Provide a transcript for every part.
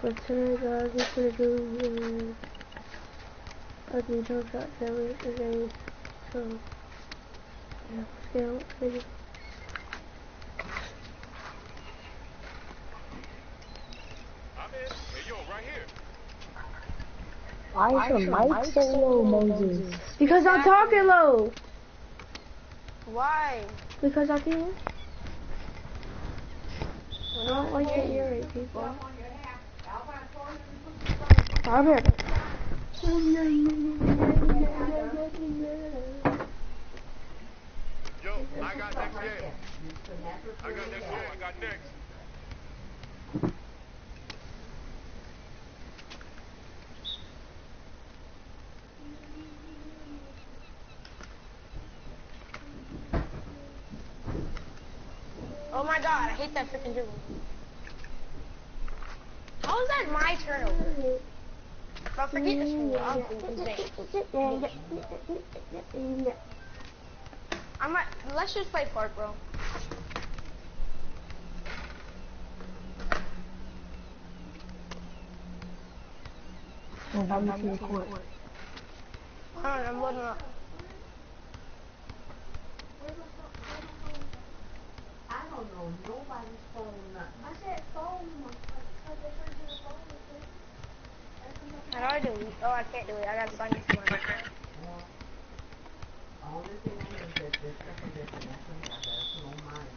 But today, guys, we're gonna do ugly jump shot challenge today. So, yeah, let's get on with it. Hey, yo, right here. Why is your mic so low, Moses? Because I'm talking low. Why? Because I can. I don't like to irritate people. Robert. Yo, I got next game. I got next game. I got next. Oh my god, I hate that freaking dribble. How is that my turnover? But forget this one. I'll do his name. Let's just play Park, bro. I'm loading up. I don't know nobody's phone. I said phone. How do I do it? Oh, I can't do it. I gotta find this one. Only thing I know is that this stuff is this and that's what I got some on mine.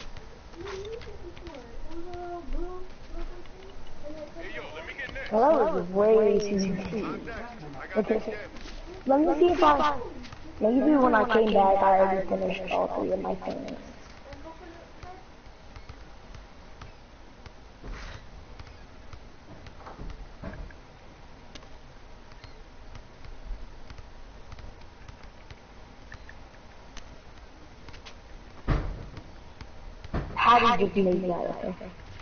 Hey, yo, let me get next. Well, that was way too easy. I'm next. I got next game. Let me see if I... Maybe when I came back, I already finished all 3 of my things. How did you make that? Okay.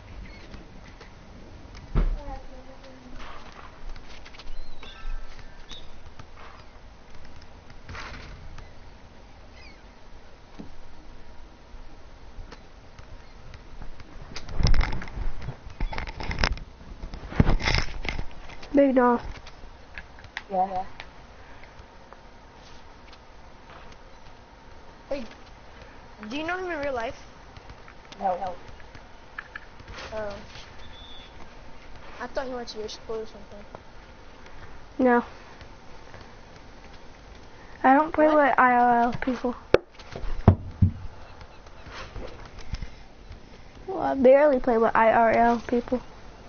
Big dog. Yeah. Wait, do you know him in real life? No. Oh. I thought he went to your school or something. No. I don't play with IRL people. Well, I barely play with IRL people.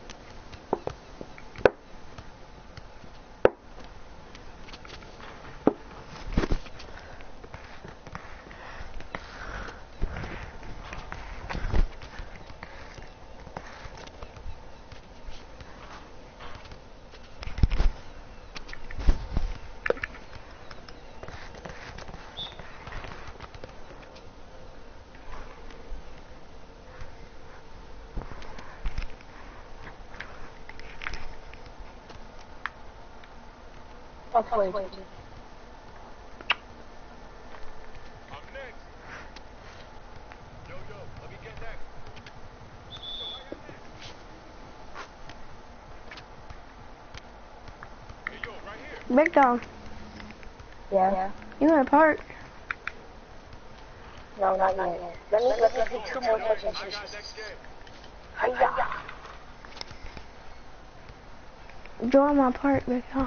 That's way too I'm next. Yo, let me get next. Yo, I got next. Hey, yo, right here. Big dog. Yeah. You in a park? No, not yet. Let me get 2 more touches. I got next game. Hiya. Join my park, big dog.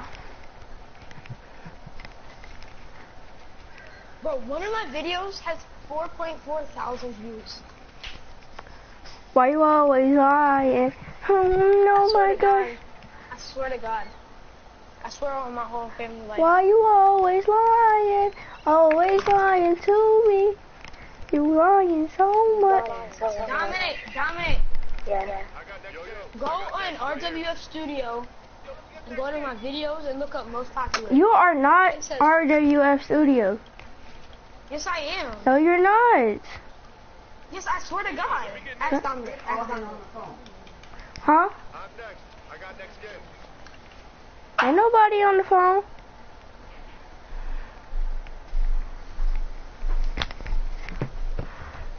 Bro, one of my videos has 4.4 thousand views. Why you always lying? Oh my God. I swear to God. I swear on my whole family life. Why you always lying? Always lying to me. You lying so much. Dominic. Yeah. Go on RWF Studio and go to my videos and look up most popular. You are not It says- RWF Studio. Yes, I am. No, you're not. Yes, I swear to God. Ask Dominic. Ask Dominic. Huh? I'm next. I got next game. Ain't nobody on the phone.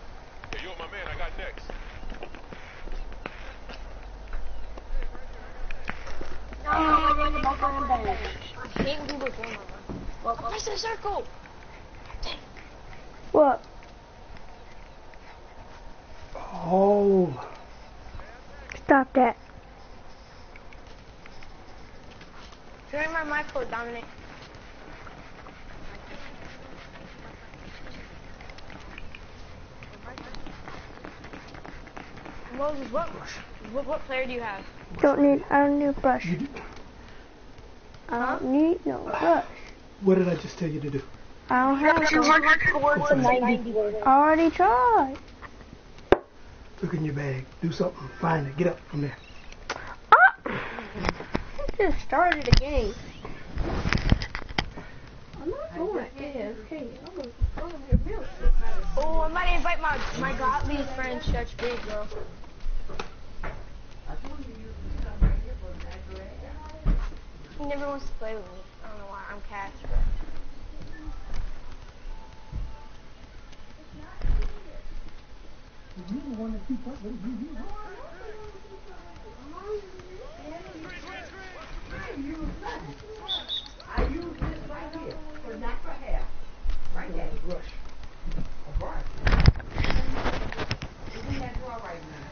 Hey, yo, my man, I got next. smoker and bang. I hate when people throw my gun. Well, press the circle. What? Oh. Stop that. Join my mic code, Dominic. Moses, what player do you have? I don't need a brush. You do. I don't need no brush. What did I just tell you to do? I don't have 200 towards the 90. I already tried. Look in your bag. Do something. Find it. Get up from there. Ah! I just started a game. I'm not going AFK. I'm going to real Oh, I might invite my godly friend Church Big, bro. I told you to come right here for that grade. He never wants to play with me. I don't know why. I'm Cash. I use this right here for natural hair. Right there. Brush. A brush. It's in that drawer right now.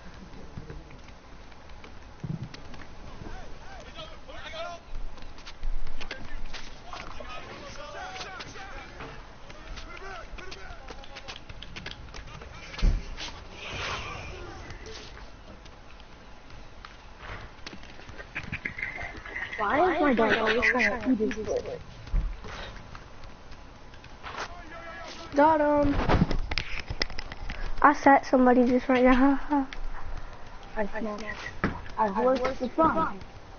Why is my dog always trying to eat his foot? Got him. I sat somebody just right now. I smashed. I worked the front.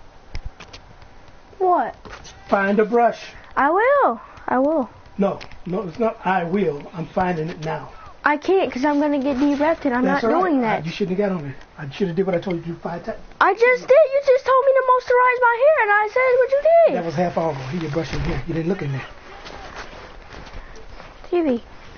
What? Find a brush. I will. I will. No, it's not. I will. I'm finding it now. I can't because I'm going to get directed. I'm That's not all right. doing that. You shouldn't have got on it. I should have did what I told you to do 5 times. I just did. You just told me to moisturize my hair and I said what you did. That was half hour ago. Here you're brushing here. You didn't look in there. TV.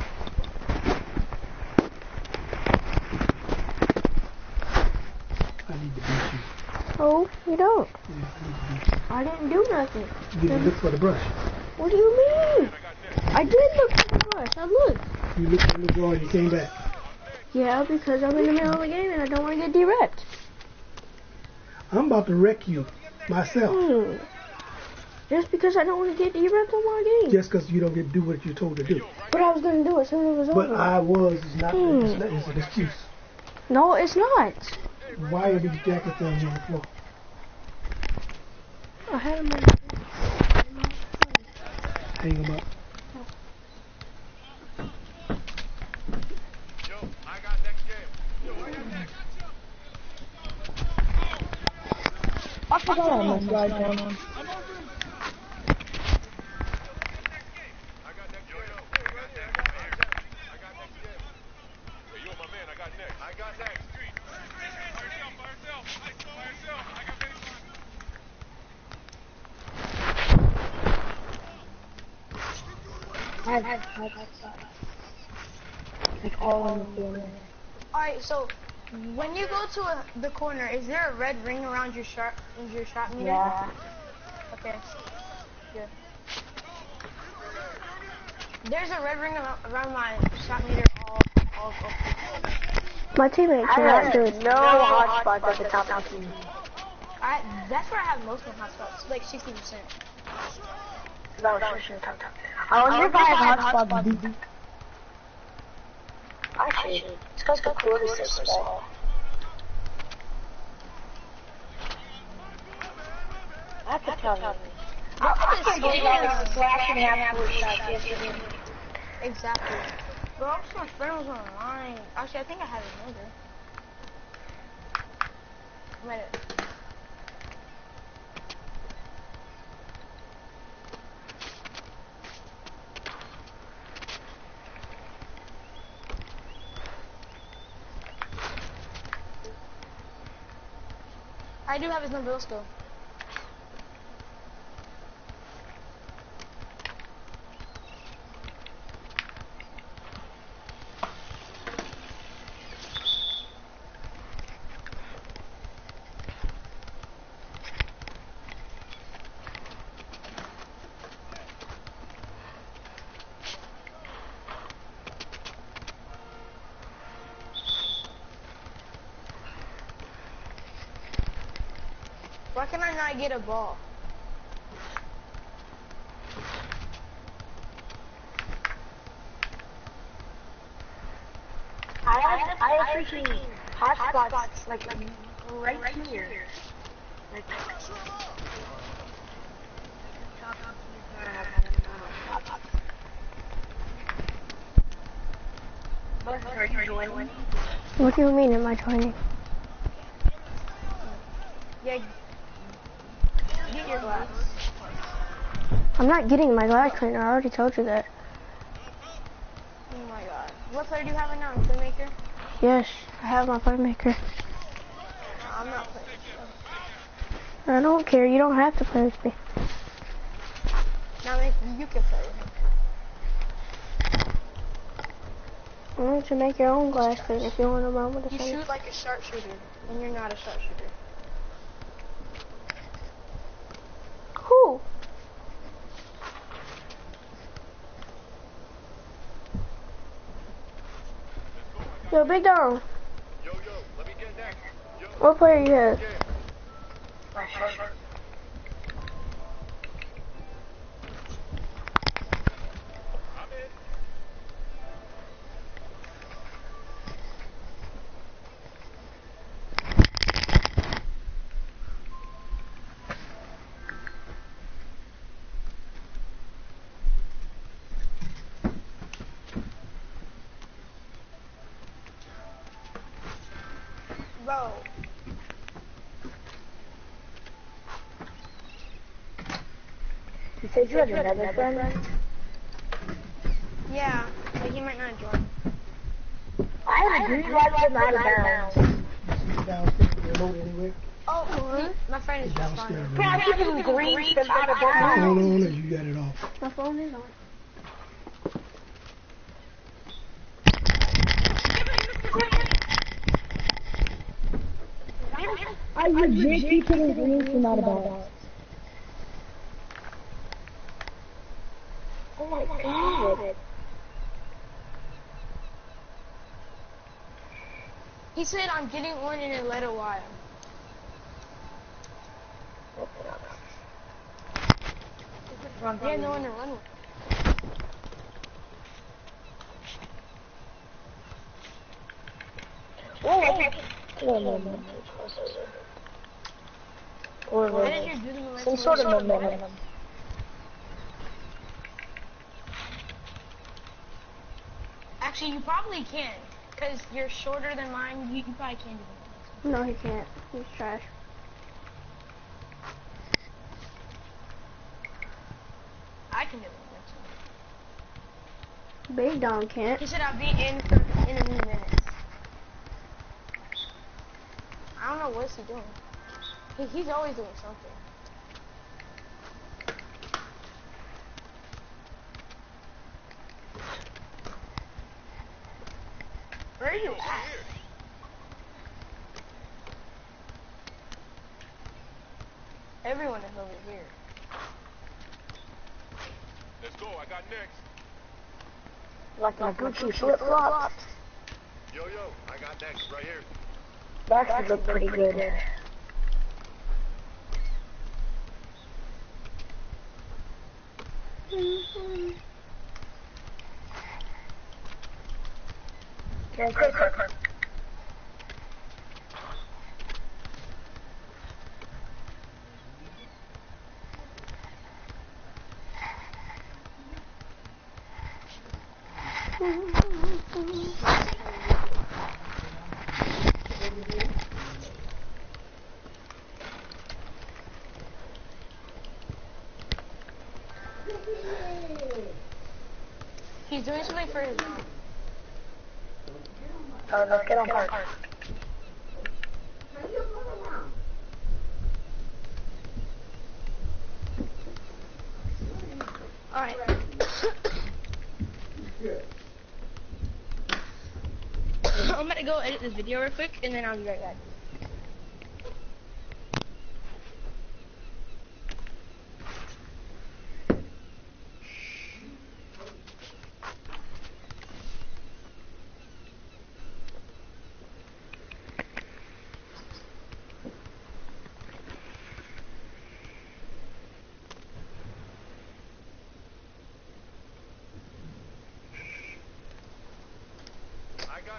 I need to beat you. Oh, you don't. Yeah, I need to beat you. I didn't do nothing. You didn't look for the brush. What do you mean? I did look for the brush. I looked. You looked in the drawer and you came back. Yeah, because I'm in the middle of the game and I don't want to get direct. I'm about to wreck you myself. Just because I don't want to get direct on my game. Just because you don't get to do what you're told to do. But I was going to do it as soon as it was But over. I was is not it's an excuse. No, it's not. Why are these jackets on the floor? I had them Hang them up. I forgot I must ride down. Like all in the corner. Alright, so when you go to the corner, is there a red ring around your shot meter? Yeah. Okay. Good. There's a red ring around my shot meter all My teammates are not good. No hotspots at the top of the team. That's where I have most of my hotspots, like 60%. I wonder if I have hotspots. Actually, it's because the cord is so small. I could tell you. I can't get like a slash and a half forward shot yesterday. Exactly. Bro, my friend was online. Actually, I think I have his number. Wait. I do have his number, let's go. Why can I not get a ball? I appreciate hotspots like right here. Like, are you joining? What do you mean, am I joining? Yeah. Get your glass. I'm not getting my glass cleaner, I already told you that. Oh my god. What player do you have right now? Playmaker? Yes, I have my playmaker. I'm not playing. I don't care, you don't have to play with me. Now you can play with him. Why don't you make your own glass cleaner if you want to run with the You center? shoot like a sharpshooter, and you're not a sharpshooter. Who? Yo, Big Dog. Yo, let me get next. Yo, What player you have? I'm in. Bro. You said you had another friend? Yeah, but he might not join. I have a green light from out of bounds. Downstairs, remote anywhere. Oh, my friend is Downstairs, responding. Can I give him green from out of bounds? Hold on, or you got it off. My phone is on. I legit keep hitting green from out of bounds. Oh my god. He said I'm getting on in a little while. Yeah, no one to run with. No. Or Why did you do the momentum? some sort of momentum. Actually, you probably can, because you're shorter than mine. You probably can do the momentum. No, he can't. He's trash. I can do the momentum. Big Dog can't. He said I'll be in a few minutes. I don't know what's he doing. He's always doing something. Where are you at? Everyone is over here. Let's go. I got next. Like my Gucci flip-flops. Yo, I got next right here. That actually look pretty good. Okay. He's doing something for his mom. Let's get on park. Alright. I'm gonna go edit this video real quick, and then I'll be right back.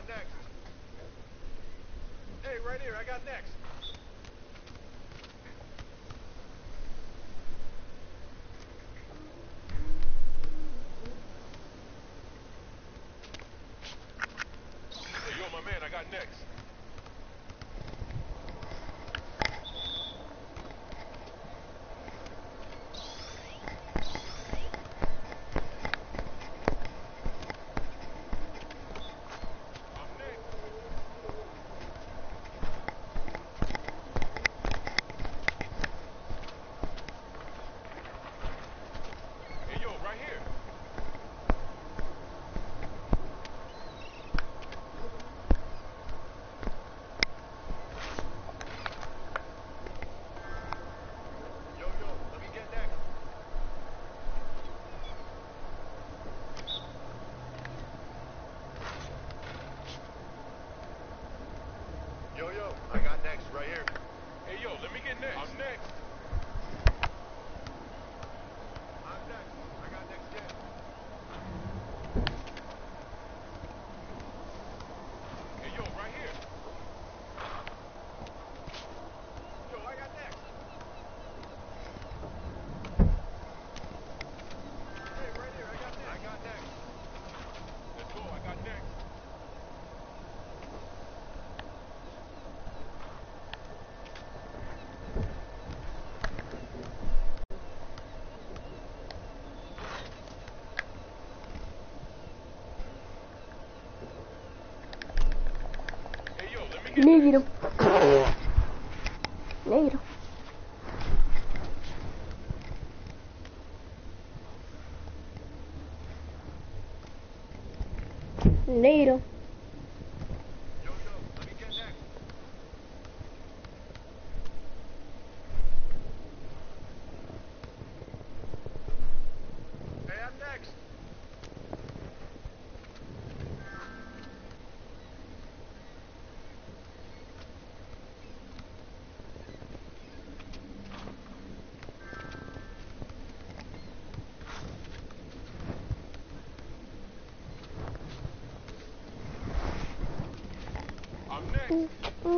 next. Hey, right here, I got next. Hey, yo, my man, I got next. Hey, yo, right here. Yo, let me get next. Yo, I got next right here. Hey, yo, let me get next. I'm next. I'm next. I got next yet. Hey, yo, right here. Yo, I got next. Hey, right here, I got next. I got next. Let's go, I got next. Hey, yo, let me get Need him. Need him. Need him. Yo, let me get next. Hey, I'm next. I'm next.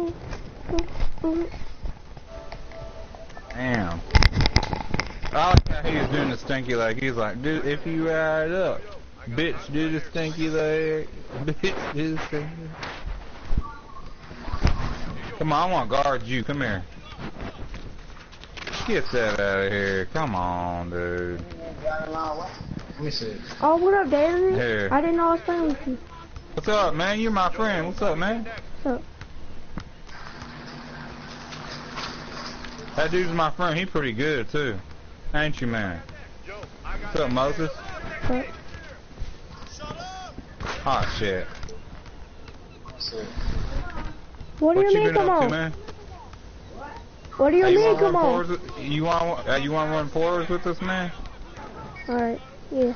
Damn. I like how he was doing the stinky leg. He's like, dude, if you ride up, bitch, do the stinky leg. Bitch, do the stinky leg. Come on, I want to guard you. Come here. Get that out of here. Come on, dude. Let me see. Oh, what up, David? Here. I didn't know I was playing with you. What's up, man? You're my friend. What's up, man? What's up? That dude's my friend. He pretty good, too. Ain't you, man? Yo, I got What's up, Moses? What? Oh, shit. What do What you you mean, been come up to, on? man? What do you Hey, mean, come run on? fours with, you want to run fours with us, man? Alright, yeah.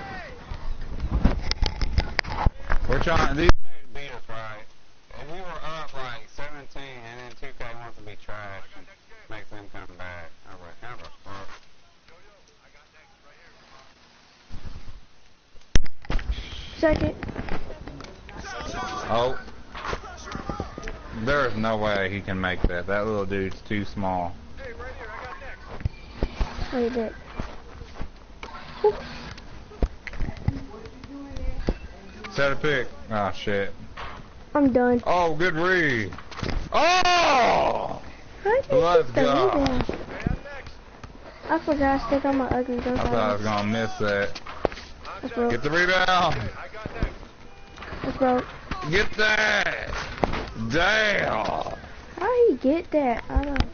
We're trying. These dudes beat us, right? And we were up like 17, and then 2K wants to be trash and makes them come back. I was like, how the fuck? Second. Oh. There's no way he can make that. That little dude's too small. Hey, right here, I got next. Wait a minute. Set a pick. Oh, shit. I'm done. Oh, good read. Oh! How did you Let's shoot the go. rebound? Hey, I'm next. I forgot to stick on my ugly I thought I was gunpowder. going to miss that. That's broke. Get the rebound. I got next. That's broke. Get that. Damn. How he get that? I don't.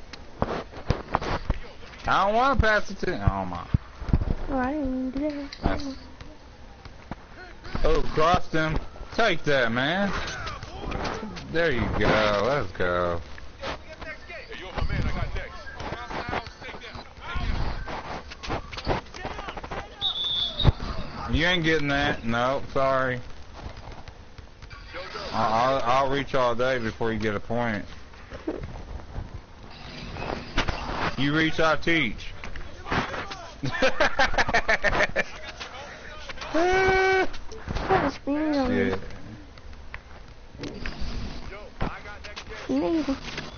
I don't want to pass it to. Oh, my. Oh, I didn't even do that. That's... Oh, crossed him. Take that, man. There you go. Let's go. Hey, yo, my man, I got next. You ain't getting that. No, sorry. I'll reach all day before you get a point. You reach, I teach. Put the screen on me. Yeah. Nigga.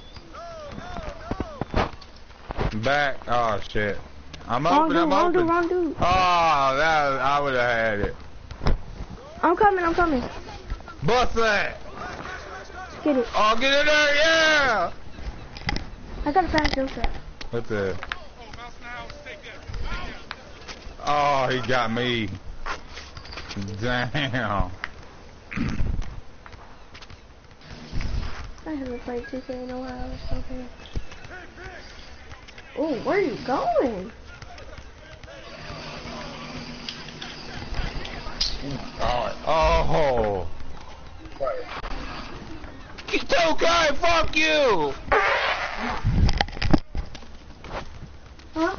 Back. Oh shit. I'm Wrong open. dude, I'm wrong dude, open. wrong dude. Oh, that I would have had it. I'm coming. Bust that. Get it. Oh, get in there, yeah. I got a fast jump shot. What's that? Oh, he got me. Damn. I haven't played 2K in a while or something. Oh, where are you going? Oh. It's okay, fuck you. Huh?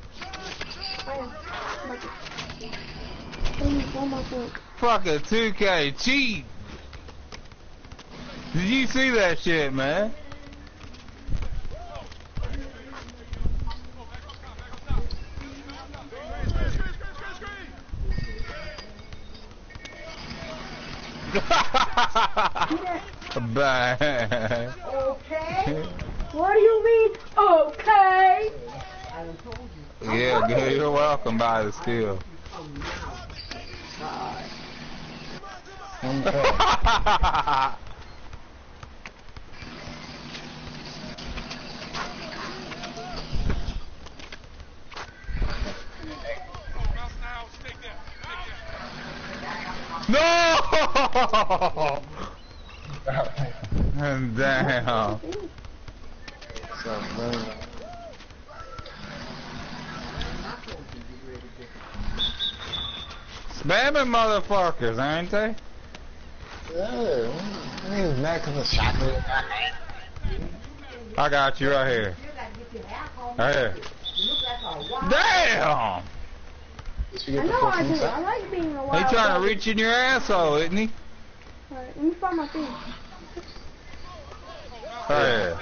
One more thing. Fucking 2K cheat. Did you see that shit, man? Bang. Okay. What do you mean? Okay. Yeah, good. You're welcome by the steal. No! Damn. Spamming motherfuckers, ain't they? Yeah, he's mad because the shotgun. I got you right here. Right here. Damn! I know I do. I like being a wild He trying to dog. reach in your asshole, isn't he? Alright, let me find my thing. Right here.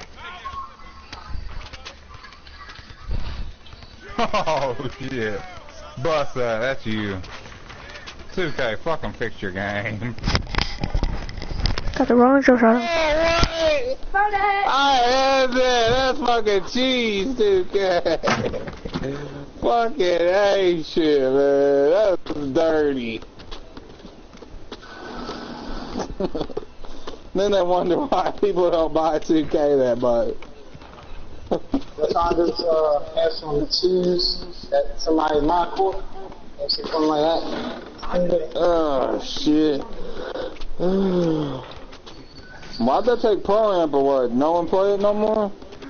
Oh shit. Bust that, that's you. 2K, fucking fix your game. Got the wrong jump shot. Hey, Found it! I had that. That's fucking cheese, 2K. Fucking hey shit, man. That's dirty. Then they wonder why people don't buy 2K that much. That's I just have some cheese at somebody's my court or something like that. Oh shit. Why'd that take Pro Amp or what? No one play it no more?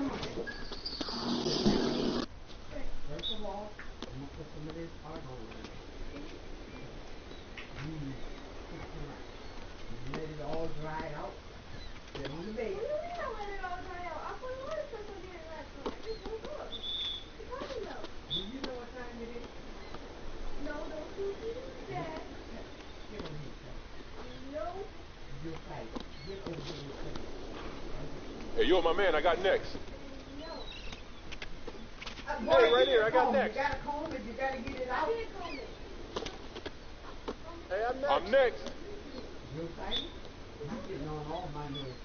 Hey, yo, my man, I got next. Hey, right here, I got next. You gotta comb it, you gotta get it out. Hey, I'm next. You excited? I'm getting on all my nerves.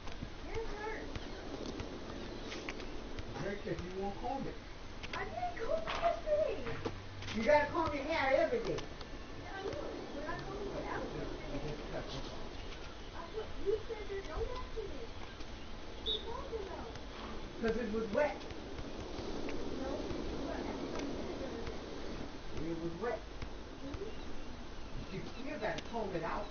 Drake said you won't comb it. I didn't comb this thing. You gotta comb your hair every day. Yeah, I know. When I comb it out, you said there's no accident. What are you talking about? Because it was wet. No, everybody said It was wet. You still gotta comb it out.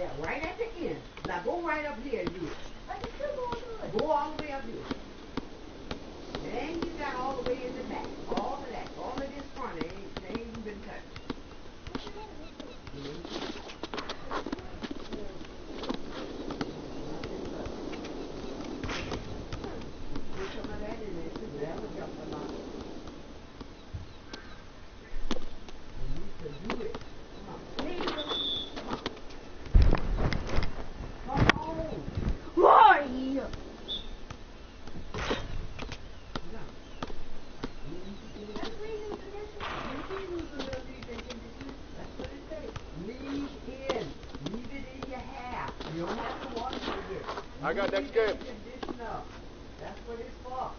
Yeah, right at the end. Now go right up here and do it. Go all the way up here. Then you got all the way in the back. All of that. All of this front ain't even been touched. Put some of that in there too. That would help a lot. You need to do it. Come on. Come on. Why? I got next game. That's what it's for.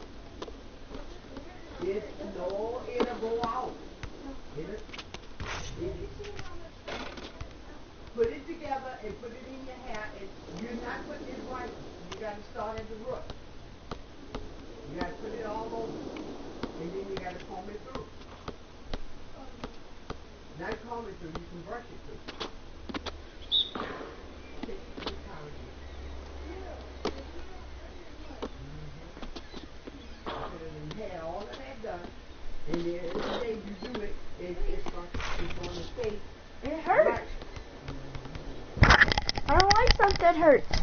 It'll go out. Put it together and put it in your hair. And you're not putting it right. You got to start at the root. You got to put it all over. And then you got to comb it through. Not comb it through, you can brush it through. Take the towel here. And had all of that done, and then every day you do it, it's going to stay. It hurts. I don't like stuff that hurts. You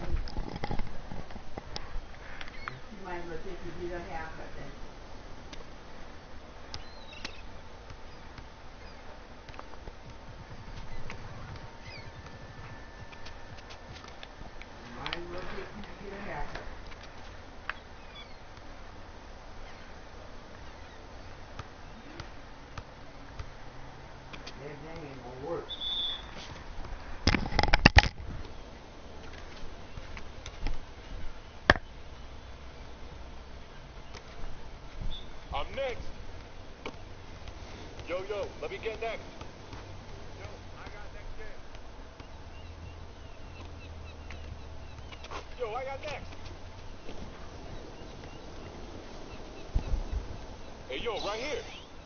might as well take your haircut then. Might as well take you a haircut. That thing ain't gonna work. I'm next. Yo, let me get next. Yo, I got next game. Yo, I got next. Hey, yo, right here.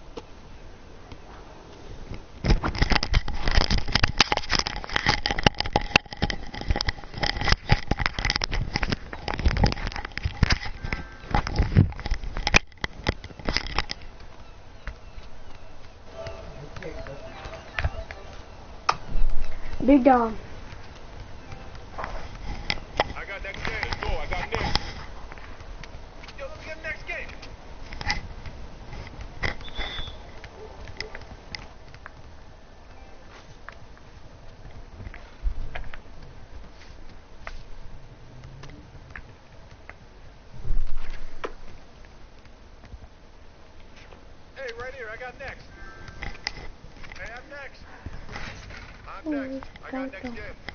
Big Dom. I got next game. Let's go. I got next. Yo, let me get next game. Hey, right here. I got next. Hey, I'm next. I'm next. I got next game.